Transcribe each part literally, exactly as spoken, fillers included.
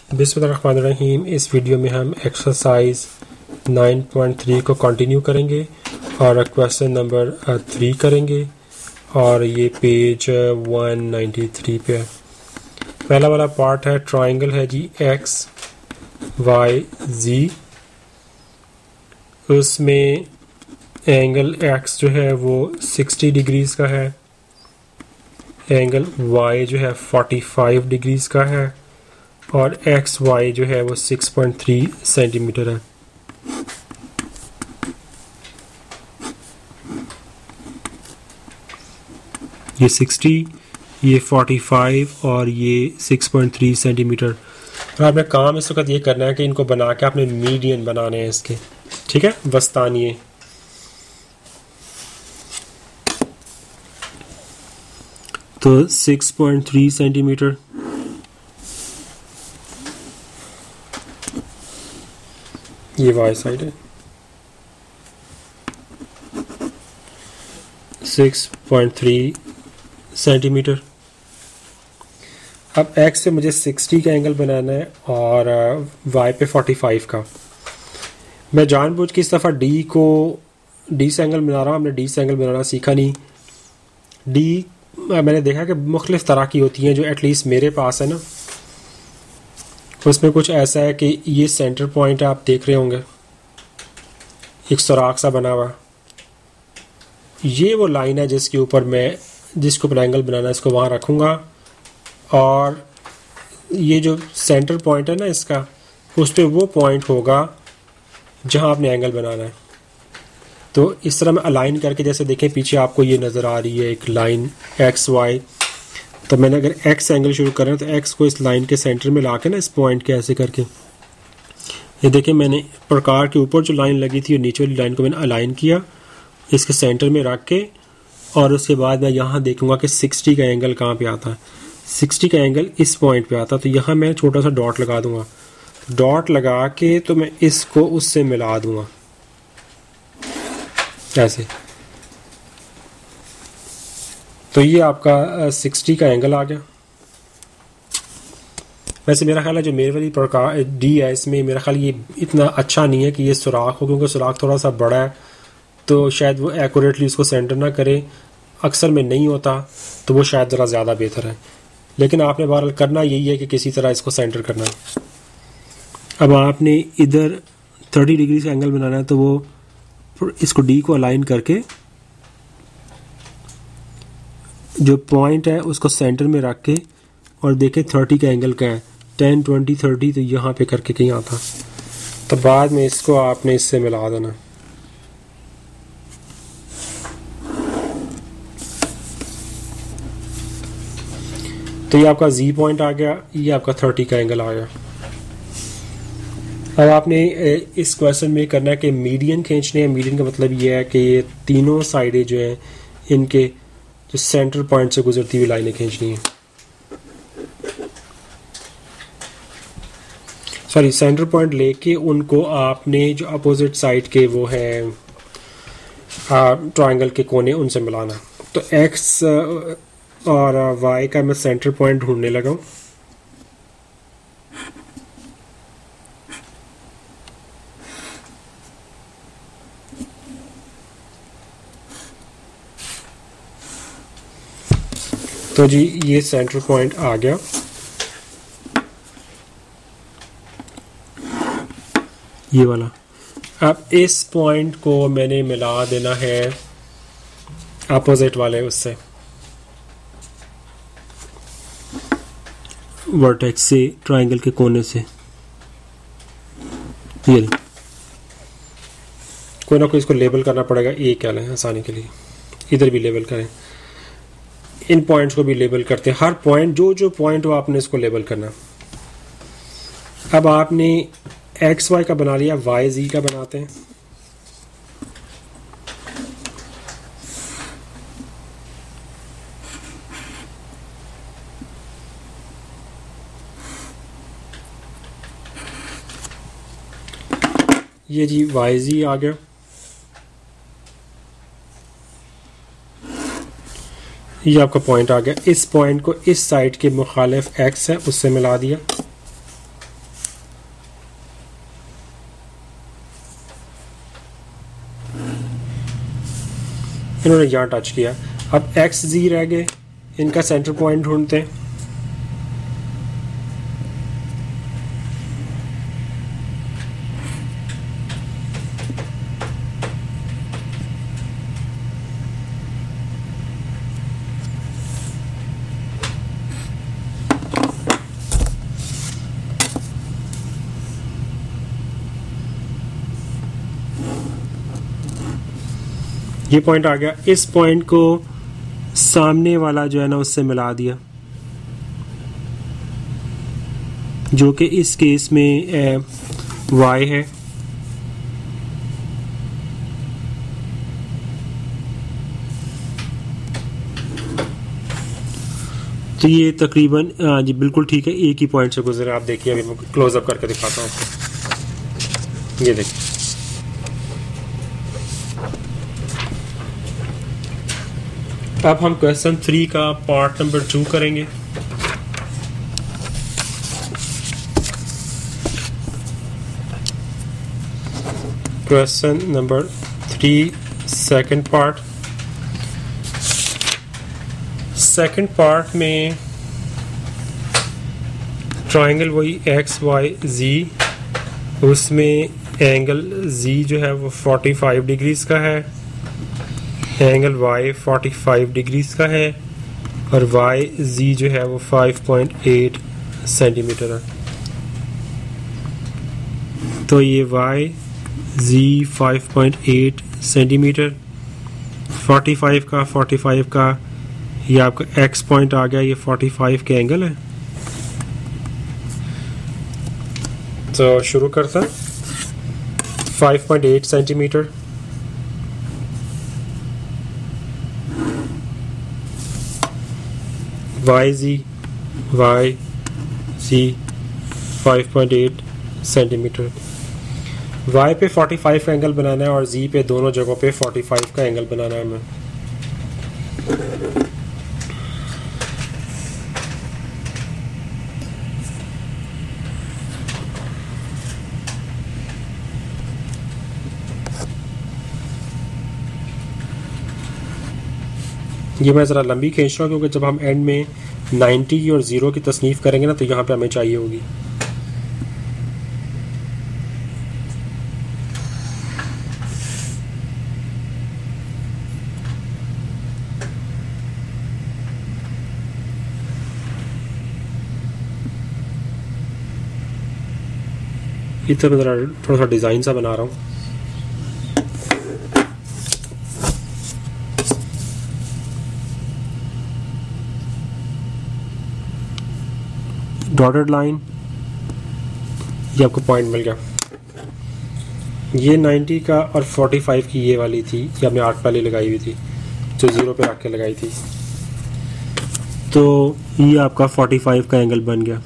बिस्मिल्लाहिर्रहमानिर्रहीम। इस वीडियो में हम एक्सरसाइज नाइन पॉइंट थ्री को कंटिन्यू करेंगे और क्वेश्चन नंबर थ्री करेंगे और ये पेज वन नाइन्टी थ्री पे है। पहला वाला पार्ट है, ट्राइंगल है जी एक्स वाई जी। उसमें एंगल एक्स जो है वो सिक्सटी डिग्रीज का है, एंगल वाई जो है फोर्टी फाइव डिग्रीज का है और एक्स वाई जो है वो सिक्स पॉइंट थ्री सेंटीमीटर है। ये सिक्सटी, ये फोर्टी फाइव और ये सिक्स पॉइंट थ्री सेंटीमीटर। तो आपने काम इस वक्त ये करना है कि इनको बना के आपने मीडियन बनाने हैं इसके, ठीक है, वस्तानिये। तो सिक्स पॉइंट थ्री सेंटीमीटर, ये वाई साइड है, सिक्स पॉइंट थ्री सेंटीमीटर। अब एक्स से मुझे सिक्सटी का एंगल बनाना है और वाई पे फोर्टी फाइव का। मैं जानबूझ के इस दफ़ा डी को डी से एंगल बना रहा हूँ। हमने डी से एंगल बनाना सीखा नहीं। डी मैंने देखा कि मुख्तलिफ तरह की होती हैं, जो एटलीस्ट मेरे पास है ना, उसमें कुछ ऐसा है कि ये सेंटर पॉइंट है, आप देख रहे होंगे एक सुराख सा बना हुआ। ये वो लाइन है जिसके ऊपर मैं जिसके ऊपर एंगल बनाना है, इसको वहाँ रखूँगा और ये जो सेंटर पॉइंट है ना इसका, उस पर वो पॉइंट होगा जहाँ आपने एंगल बनाना है। तो इस तरह मैं अलाइन करके, जैसे देखें पीछे आपको ये नज़र आ रही है एक लाइन एक्स वाई। तो मैंने अगर एक्स एंगल शुरू कर रहा है तो एक्स को इस लाइन के सेंटर में ला के ना, इस पॉइंट के ऐसे करके, ये देखें मैंने प्रकार के ऊपर जो लाइन लगी थी और नीचे वाली लाइन को मैंने अलाइन किया, इसके सेंटर में रख के, और उसके बाद मैं यहाँ देखूंगा कि सिक्सटी का एंगल कहाँ पे आता है। सिक्सटी का एंगल इस पॉइंट पे आता है, तो यहाँ मैं छोटा सा डॉट लगा दूंगा। डॉट लगा के तो मैं इसको उससे मिला दूंगा ऐसे। तो ये आपका सिक्सटी का एंगल आ गया। वैसे मेरा ख्याल है जो मेरे वाली प्रकार डी है, इसमें मेरा ख्याल ये इतना अच्छा नहीं है कि ये सुराख हो, क्योंकि सुराख थोड़ा सा बड़ा है तो शायद वो एक्यूरेटली उसको सेंटर ना करे। अक्सर में नहीं होता तो वो शायद ज़रा ज़्यादा बेहतर है, लेकिन आपने बहरहाल करना यही है कि किसी तरह इसको सेंटर करना है। अब आपने इधर थर्टी डिग्री से एंगल बनाना है, तो वो इसको डी को अलाइन करके जो पॉइंट है उसको सेंटर में रख के, और देखें थर्टी का एंगल क्या है, टेन ट्वेंटी थर्टी, तो यहाँ पे करके कहीं आता। तो बाद में इसको आपने इससे मिला देना। तो ये आपका जी पॉइंट आ गया, ये आपका थर्टी का एंगल आ गया। अब आपने इस क्वेश्चन में करना है कि मीडियन खींचने हैं। मीडियन का मतलब ये है कि ये तीनों साइडें जो हैं इनके जो सेंटर पॉइंट से गुजरती हुई लाइनें खींचनी है। सॉरी, सेंटर पॉइंट लेके उनको आपने जो अपोजिट साइड के वो हैं ट्रायंगल के कोने, उनसे मिलाना। तो एक्स और वाई का मैं सेंटर पॉइंट ढूंढने लगा हूँ। तो जी ये सेंटर पॉइंट आ गया। ये वाला। अब इस पॉइंट को मैंने मिला देना है अपोजिट वाले उससे, वर्टेक्स से, ट्रायंगल के कोने से। ये कोई ना कोई इसको लेबल करना पड़ेगा, ए कह लें आसानी के लिए। इधर भी लेबल करें, इन पॉइंट्स को भी लेबल करते हैं। हर पॉइंट जो जो पॉइंट हो आपने इसको लेबल करना। अब आपने एक्स वाई का बना लिया, वाई जी का बनाते हैं। ये जी वाई जी आ गया। ये आपका पॉइंट आ गया। इस पॉइंट को इस साइड के मुखालिफ एक्स है उससे मिला दिया। इन्होंने यहाँ टच किया। अब एक्स जी रह गए, इनका सेंटर पॉइंट ढूंढते हैं। ये पॉइंट आ गया, इस पॉइंट को सामने वाला जो है ना उससे मिला दिया, जो कि इस केस में वाई है। तो ये तकरीबन जी बिल्कुल ठीक है, एक ही पॉइंट से गुजरे। आप देखिए, अभी मैं क्लोजअप करके दिखाता हूँ आपको। ये देखिए, अब हम क्वेश्चन थ्री का पार्ट नंबर टू करेंगे। Question number three, second part. Second part में ट्रायंगल वही एक्स वाई जी, उसमें एंगल जी जो है वो पैंतालीस डिग्रीज का है, एंगल y पैंतालीस डिग्रीज का है, और वाई जी जो है वो पाँच पॉइंट आठ सेंटीमीटर है। तो ये वाई जी पाँच पॉइंट आठ सेंटीमीटर, पैंतालीस का पैंतालीस का ये आपका x पॉइंट आ गया, ये पैंतालीस के एंगल है। तो शुरू करता है, पाँच पॉइंट आठ centimetre, Y Z Y Z पाँच पॉइंट आठ सेंटीमीटर। वाई पे पैंतालीस का एंगल बनाना है और जी पे दोनों जगहों पे पैंतालीस का एंगल बनाना है हमें। ये मैं ज़रा लंबी खींच रहा हूँ क्योंकि जब हम एंड में नब्बे की और ज़ीरो की तसनीफ़ करेंगे ना तो यहाँ पे हमें चाहिए होगी। इधर मैं ज़रा थोड़ा सा डिज़ाइन सा बना रहा हूँ। डॉटेड लाइन, ये आपको पॉइंट मिल गया। ये नब्बे का और पैंतालीस की ये वाली थी, ये आपने आठ पहले लगाई हुई थी जो ज़ीरो पे रख के लगाई थी। तो ये आपका पैंतालीस का एंगल बन गया।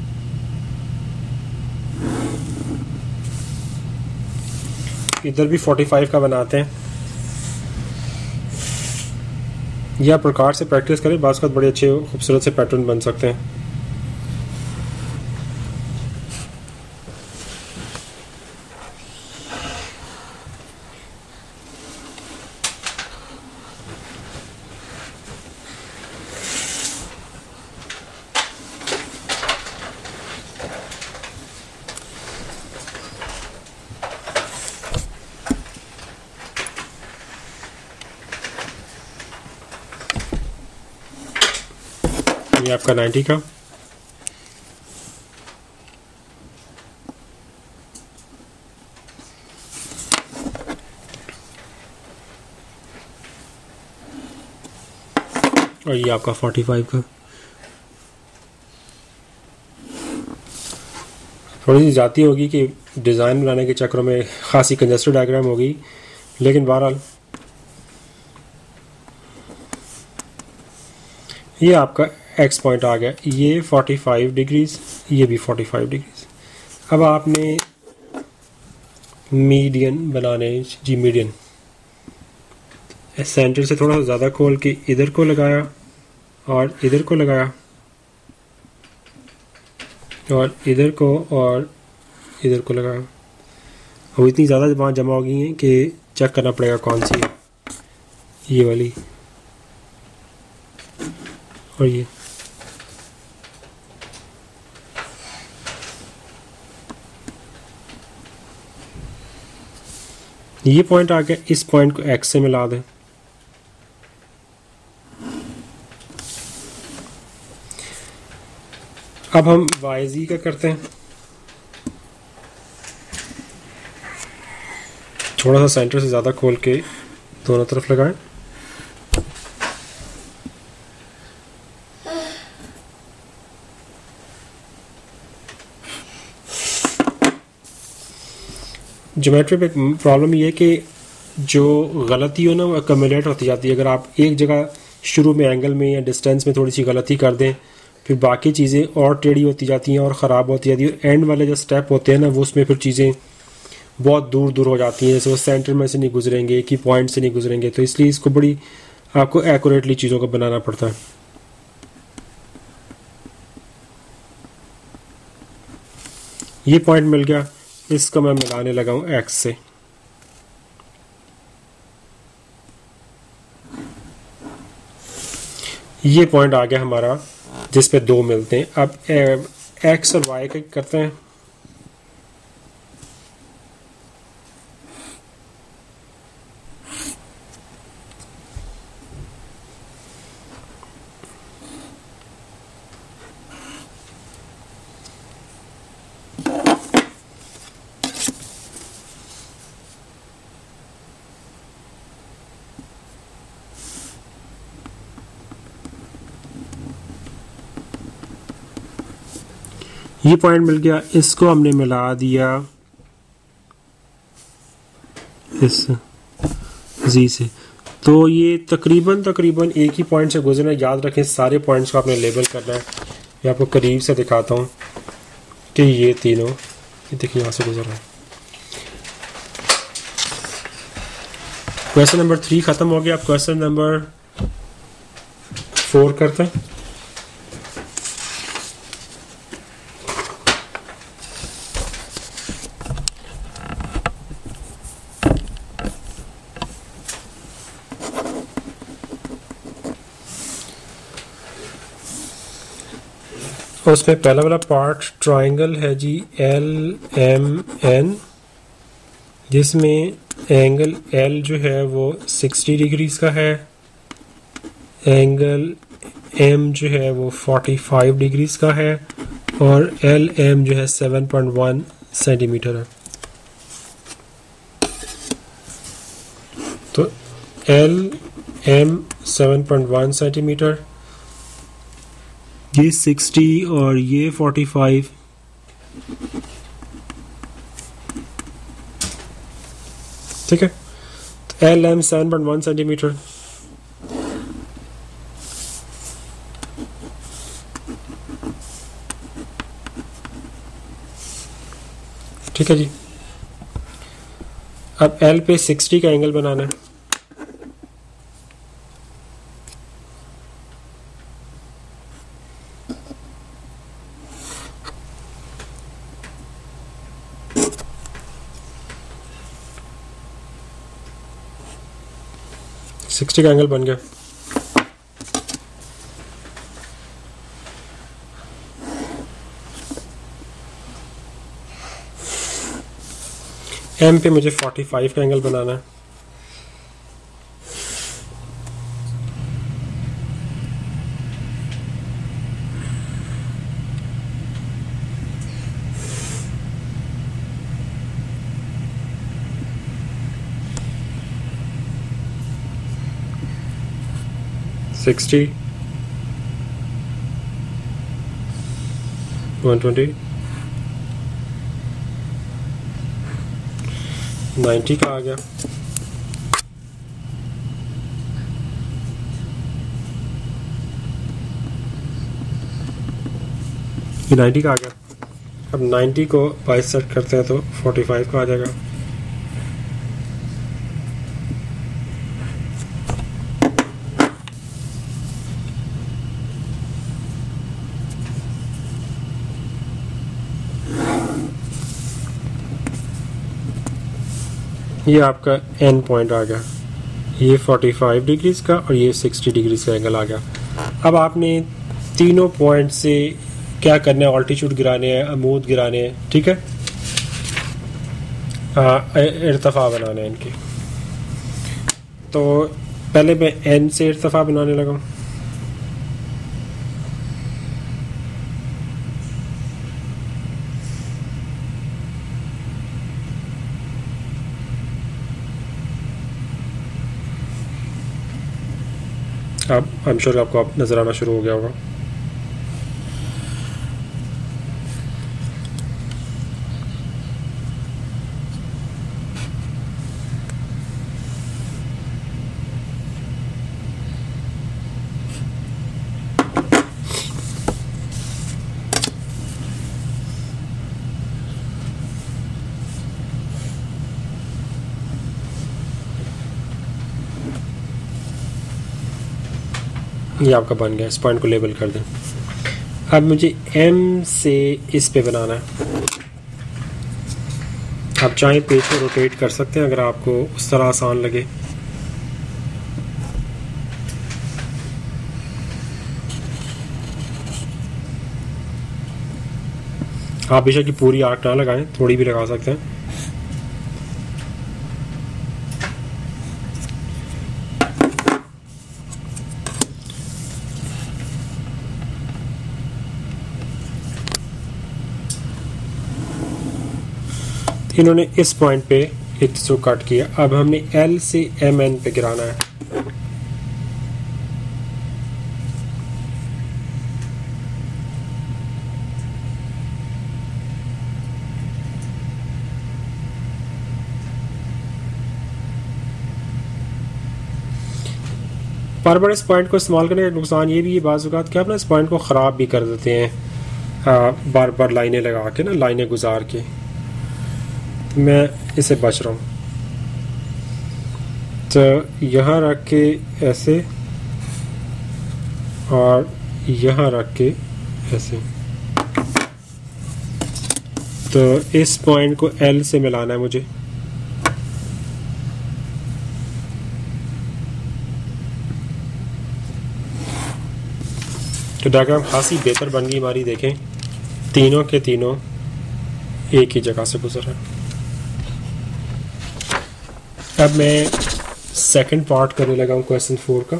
इधर भी पैंतालीस का बनाते हैं। ये आप प्रकार से प्रैक्टिस करें, बास का बड़े अच्छे खूबसूरत से पैटर्न बन सकते हैं। ये आपका नब्बे का, और ये आपका पैंतालीस का। थोड़ी सी जाती होगी कि डिज़ाइन बनाने के चक्रों में खासी कंजस्टेड डायग्राम होगी, लेकिन बहरहाल ये आपका एक्स पॉइंट आ गया। ये पैंतालीस डिग्रीज, ये भी पैंतालीस डिग्रीज। अब आपने मीडियन बनाने, जी मीडियन सेंटर से थोड़ा सा ज़्यादा खोल के इधर को लगाया और इधर को लगाया और इधर को और इधर को लगाया। अब इतनी ज़्यादा वहाँ जमा हो गई हैं कि चेक करना पड़ेगा कौन सी है। ये वाली और ये ये पॉइंट आ गया, इस पॉइंट को एक्स से मिला दें। अब हम वाई जी का करते हैं। थोड़ा सा सेंटर से ज़्यादा खोल के दोनों तरफ लगाएं। ज्योमेट्री पे प्रॉब्लम ये है कि जो गलती हो ना वो अक्यूमुलेट होती जाती है। अगर आप एक जगह शुरू में एंगल में या डिस्टेंस में थोड़ी सी गलती कर दें, फिर बाकी चीज़ें और टेढ़ी होती जाती हैं और ख़राब होती जाती है। एंड वाले जो स्टेप होते हैं ना वो उसमें फिर चीज़ें बहुत दूर दूर हो जाती हैं, जैसे वो सेंटर में से नहीं गुजरेंगे, एक ही पॉइंट से नहीं गुजरेंगे। तो इसलिए इसको बड़ी आपको एक्यूरेटली चीज़ों को बनाना पड़ता है। ये पॉइंट मिल गया, इसको मैं मिलाने लगा हूँ एक्स से। ये पॉइंट आ गया हमारा जिस पे दो मिलते हैं। अब एक्स और वाई का करते हैं। ये पॉइंट मिल गया, इसको हमने मिला दिया इस जी से। तो ये तकरीबन तकरीबन एक ही पॉइंट से गुजरना। याद रखें सारे पॉइंट्स को आपने लेबल करना है। मैं आपको करीब से दिखाता हूँ कि ये तीनों, ये देखिए यहाँ से गुजर रहा है। क्वेश्चन नंबर थ्री खत्म हो गया। आप क्वेश्चन नंबर फोर करते हैं। उसमें पहला वाला पार्ट ट्राइंगल है जी एल एम एन, जिसमें एंगल एल जो है वो साठ डिग्रीज का है, एंगल एम जो है वो पैंतालीस डिग्रीज का है और एल एम जो है सात पॉइंट एक सेंटीमीटर है। तो एल एम सात पॉइंट एक सेंटीमीटर, ये साठ और ये पैंतालीस। ठीक है, तो एल एम सात पॉइंट एक सेंटीमीटर। ठीक है जी। अब एल पे साठ का एंगल बनाना है। साठ का एंगल बन गया। एम पे मुझे पैंतालीस का एंगल बनाना है। साठ, एक सौ बीस, नब्बे का आ गया। ये नब्बे का आ गया। अब नब्बे को बाईस सेट करते हैं तो पैंतालीस का आ जाएगा। ये आपका एन पॉइंट आ गया। ये पैंतालीस डिग्रीज का और ये साठ डिग्रीज का एंगल आ गया। अब आपने तीनों पॉइंट से क्या करना है, ऑल्टीट्यूड गिराने हैं, अमूद गिराने हैं, ठीक है, इर्तिफा बनाने हैं इनके। तो पहले मैं एन से इर्तिफा बनाने लगा। अब आई एम श्योर आपको आप नजर आना शुरू हो गया होगा। ये आपका बन गया, इस पॉइंट को लेबल कर दें। अब मुझे एम से इस पे बनाना है। आप चाहें पेज को रोटेट कर सकते हैं अगर आपको उस तरह आसान लगे। आप बेशक की पूरी आर्क ना लगाएं, थोड़ी भी लगा सकते हैं। इन्होंने इस पॉइंट पे एक दूसरे को कट किया। अब हमने एल से एम एन पे गिराना है। बार बार इस पॉइंट को इस्तेमाल करने का नुकसान ये भी है बाज़ औक़ात कि आप ना इस पॉइंट को ख़राब भी कर देते हैं, आ, बार बार लाइनें लगा के ना, लाइनें गुजार के। मैं इसे बच रहा हूँ। तो यहाँ रख के ऐसे और यहाँ रख के ऐसे। तो इस पॉइंट को एल से मिलाना है मुझे। तो डायग्राम खासी बेहतर बन गई हमारी। देखें तीनों के तीनों एक ही जगह से गुजर रहे हैं। अब मैं सेकंड पार्ट करने लगा हूँ क्वेश्चन फोर का।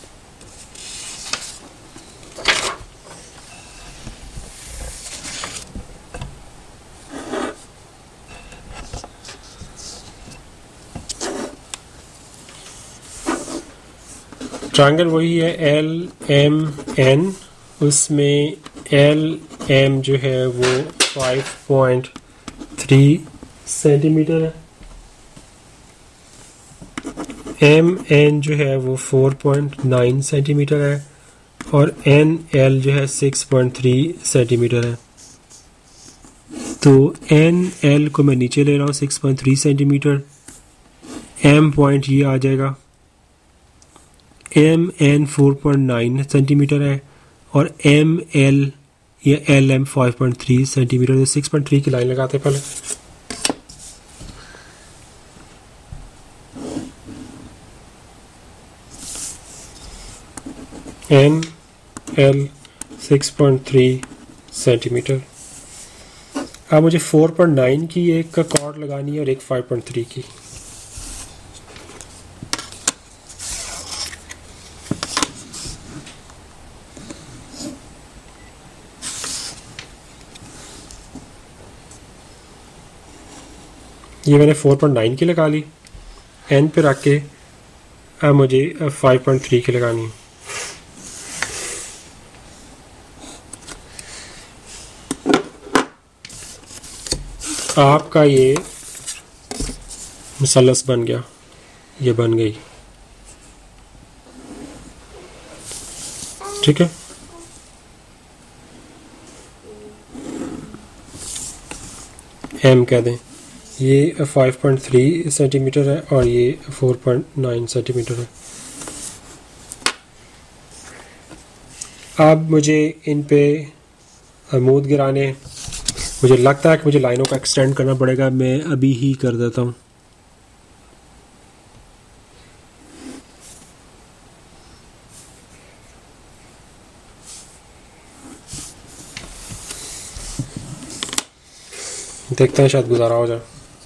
ट्रायंगल वही है एल एम एन, उसमें एल एम जो है वो फाइव पॉइंट थ्री सेंटीमीटर है, एम एन जो है वो फोर पॉइंट नाइन सेंटीमीटर है और एन एल जो है सिक्स पॉइंट थ्री सेंटीमीटर है। तो एन एल को मैं नीचे ले रहा हूँ six point three centimetre, M point ये आ जाएगा, M N four point nine centimetre है और एम एल या L M five point three centimetre. तो सिक्स पॉइंट थ्री की लाइन लगाते हैं पहले। M L six point three centimetre. अब मुझे फोर पॉइंट नाइन की एक का कॉर्ड लगानी है और एक फाइव पॉइंट थ्री की। ये मैंने फोर पॉइंट नाइन की लगा ली, एन पे रख के। अब मुझे फाइव पॉइंट थ्री की लगानी है। आपका ये मुसल्लस बन गया, ये बन गई, ठीक है। एम कह दें, ये फाइव पॉइंट थ्री सेंटीमीटर है और ये फोर पॉइंट नाइन सेंटीमीटर है। अब मुझे इन पे अमूद गिराने, मुझे लगता है कि मुझे लाइनों का एक्सटेंड करना पड़ेगा। मैं अभी ही कर देता हूँ। देखते हैं शायद गुजारा हो जाए।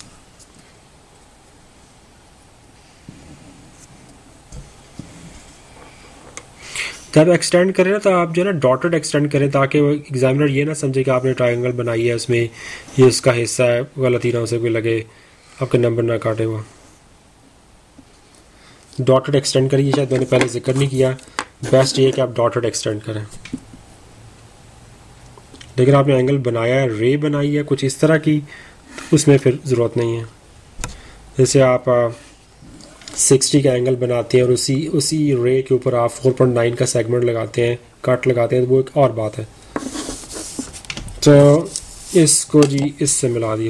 जब एक्सटेंड करें ना तो आप जो है ना डॉटेड एक्सटेंड करें, ताकि वो एग्जामिनर ये ना समझे कि आपने ट्रायंगल बनाई है, उसमें ये उसका हिस्सा है, गलती ना उसे कोई लगे, आपके नंबर ना काटे वो। डॉटेड एक्सटेंड करिए, शायद मैंने पहले जिक्र नहीं किया, बेस्ट ये कि आप डॉटेड एक्सटेंड करें। लेकिन आपने एंगल बनाया है, रे बनाई है कुछ इस तरह की, तो उसमें फिर ज़रूरत नहीं है। जैसे आप सिक्सटी का एंगल बनाते हैं और उसी उसी रे के ऊपर आप फोर पॉइंट नाइन का सेगमेंट लगाते हैं, कट लगाते हैं, तो वो एक और बात है। तो इसको जी इससे मिला दिया।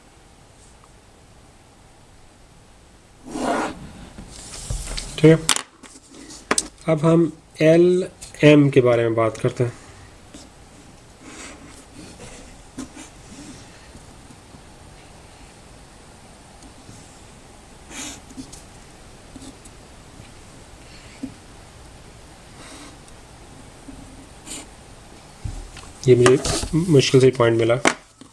ठीक है, अब हम एल एम के बारे में बात करते हैं। ये मुझे मुश्किल से पॉइंट मिला।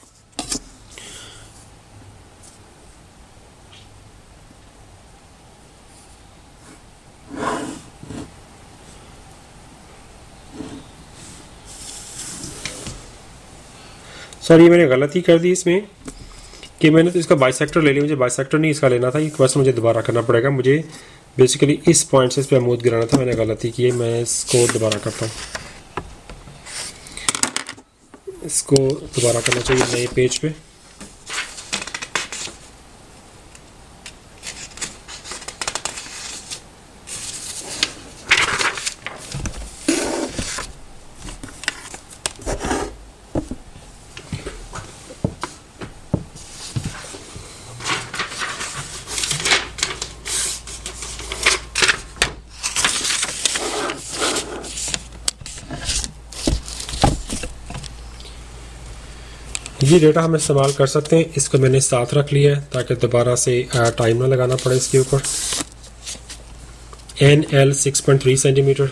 सॉरी, मैंने गलती कर दी इसमें कि मैंने तो इसका बाइसेक्टर ले लिया, मुझे बाइसेक्टर नहीं इसका लेना था, ये बस मुझे दोबारा करना पड़ेगा। मुझे बेसिकली इस पॉइंट से इस पर अमूद गिराना था, मैंने गलती की है, मैं इसको दोबारा करता हूँ। इसको दोबारा करना चाहिए नए पेज पे। ये डेटा हम इस्तेमाल कर सकते हैं, इसको मैंने साथ रख लिया है ताकि दोबारा से टाइम ना लगाना पड़े इसके ऊपर। N L six point three centimetre,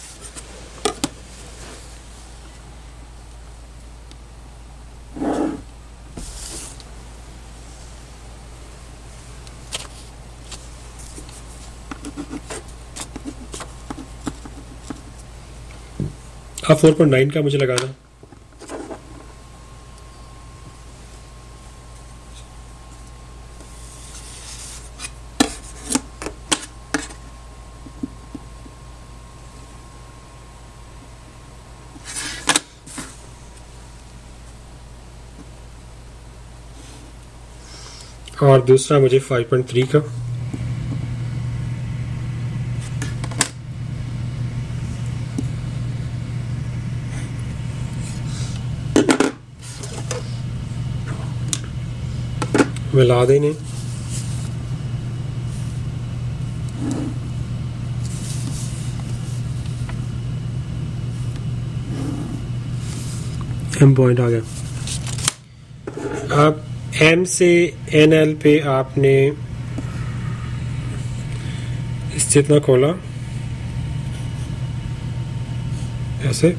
अब फोर पॉइंट नाइन का मुझे लगाना। और दूसरा मुझे फाइव पॉइंट थ्री का। मिला देने। एम पॉइंट आ गया। अब एम से एन एल पे आपने इस जितना खोला ऐसे।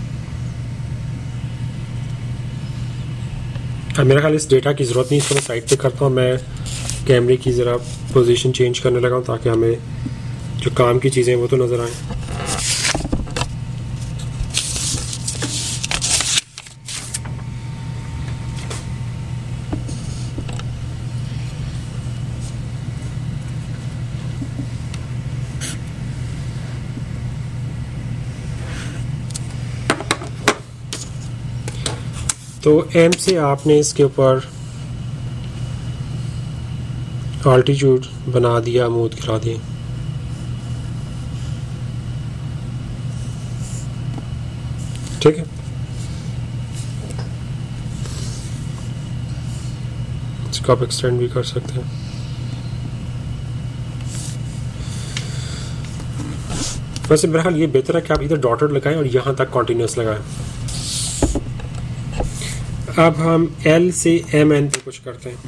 अब मेरा ख्याल इस डेटा की ज़रूरत नहीं, इसको मैं साइड पे करता हूँ। मैं कैमरे की ज़रा पोजीशन चेंज करने लगा हूँ ताकि हमें जो काम की चीज़ें वो तो नज़र आए। तो एम से आपने इसके ऊपर आल्टीट्यूड बना दिया, अमूद गिरा दिए। ठीक है, इसको आप एक्सटेंड भी कर सकते हैं। वैसे मेरा ख्याल ये बेहतर है कि आप इधर डॉटेड लगाएं और यहाँ तक कॉन्टिन्यूस लगाएं। अब हम एल से एम एन पे कुछ करते हैं।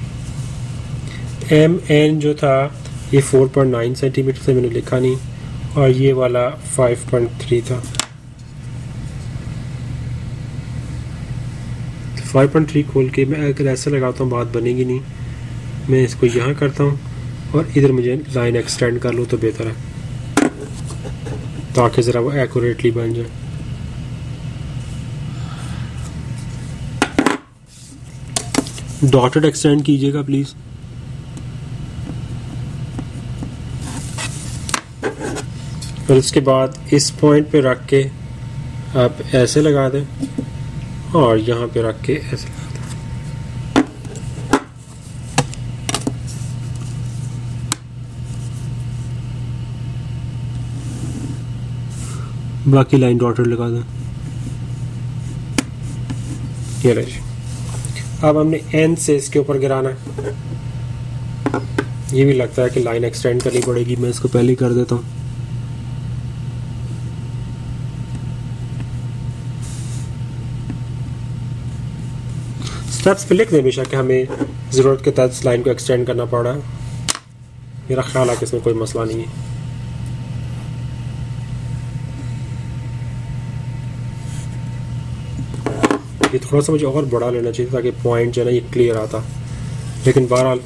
एम एन जो था ये फोर पॉइंट नाइन सेंटीमीटर से मैंने लिखा नहीं, और ये वाला फाइव पॉइंट थ्री था। फाइव पॉइंट थ्री खोल के मैं अगर ऐसे लगाता हूँ बात बनेगी नहीं, मैं इसको यहाँ करता हूँ और इधर मुझे लाइन एक्सटेंड कर लूँ तो बेहतर है, ताकि ज़रा वो एक्यूरेटली बन जाए। डॉटेड एक्सटेंड कीजिएगा प्लीज़। और उसके बाद इस पॉइंट पे रख के आप ऐसे लगा दें और यहाँ पे रख के ऐसे लगा दें। बाकी लाइन डॉटेड लगा दें। ये रही जी। अब हमने एन से इसके ऊपर गिराना है। ये भी लगता है कि लाइन एक्सटेंड करनी पड़ेगी, मैं इसको पहले ही कर देता हूँ। स्टेप्स पे लिख दें बेशक कि हमें ज़रूरत के तहत इस लाइन को एक्सटेंड करना पड़ रहा है। मेरा ख्याल है कि इसमें कोई मसला नहीं है। ये थोड़ा सा मुझे और बड़ा लेना चाहिए ताकि पॉइंट जो है ना ये क्लियर आता, लेकिन बहरहाल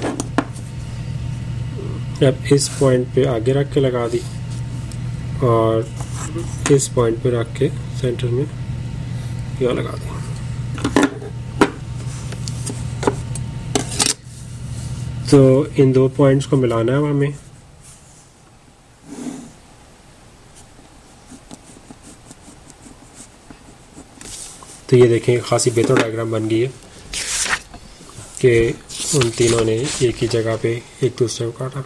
अब इस पॉइंट पे आगे रख के लगा दी और इस पॉइंट पे रख के सेंटर में यहाँ लगा दी। तो इन दो पॉइंट्स को मिलाना है हमें। तो ये देखें खासी बेहतर डायग्राम बन गई है कि उन तीनों ने एक ही जगह पे एक दूसरे को काटा।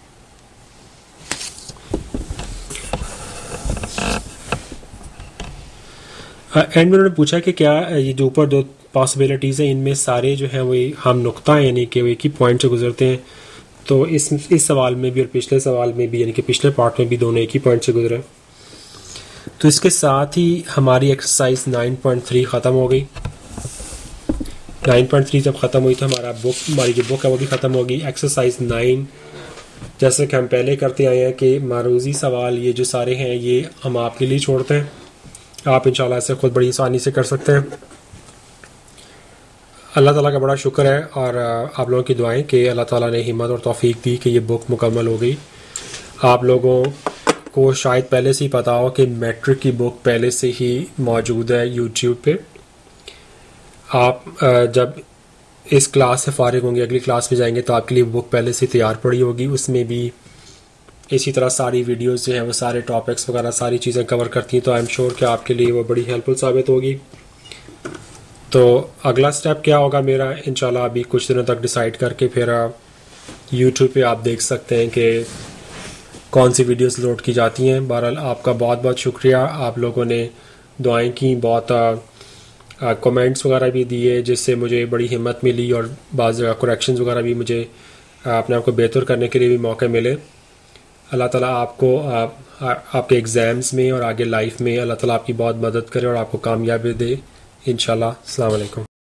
एंड में उन्होंने पूछा कि क्या ये जो ऊपर दो पॉसिबिलिटीज़ हैं इनमें सारे जो हैं वो हम नुक्ता हैं यानी कि वो एक ही पॉइंट से गुजरते हैं। तो इस इस सवाल में भी और पिछले सवाल में भी यानी कि पिछले पार्ट में भी दोनों एक ही पॉइंट से गुजरे। तो इसके साथ ही हमारी एक्सरसाइज नाइन पॉइंट थ्री ख़त्म हो गई। नाइन पॉइंट थ्री जब ख़त्म हुई तो हमारा बुक हमारी जो बुक है वो भी ख़त्म हो गई। एक्सरसाइज नाइन जैसे कि हम पहले करते आए हैं कि मारूजी सवाल ये जो सारे हैं ये हम आपके लिए छोड़ते हैं, आप इंशाल्लाह इसे खुद बड़ी आसानी से कर सकते हैं। अल्लाह ताला का बड़ा शुक्र है और आप लोगों की दुआएं कि अल्लाह ताला ने हिम्मत और तौफीक दी कि ये बुक मुकम्मल हो गई। आप लोगों को शायद पहले से ही पता हो कि मैट्रिक की बुक पहले से ही मौजूद है यूट्यूब पे। आप जब इस क्लास से फारिग होंगे अगली क्लास में जाएंगे तो आपके लिए बुक पहले से तैयार पड़ी होगी। उसमें भी इसी तरह सारी वीडियोस जो हैं वो सारे टॉपिक्स वगैरह सारी चीज़ें कवर करती हैं, तो आई एम श्योर कि आपके लिए वो बड़ी हेल्पफुल साबित होगी। तो अगला स्टेप क्या होगा मेरा, इंशाल्लाह अभी कुछ दिनों तक डिसाइड करके फिर यूट्यूब पे आप देख सकते हैं कि कौन सी वीडियोस लोड की जाती हैं। बहरहाल आपका बहुत बहुत शुक्रिया, आप लोगों ने दुआएं की, बहुत कमेंट्स वगैरह भी दिए जिससे मुझे बड़ी हिम्मत मिली और बाज़ करेक्शंस वगैरह भी मुझे अपने आप को बेहतर करने के लिए भी मौके मिले। अल्लाह ताला आपको आप, आपके एग्ज़ाम्स में और आगे लाइफ में अल्लाह ताला आपकी बहुत मदद करे और आपको कामयाबी दे इंशाल्लाह। अस्सलाम वालेकुम।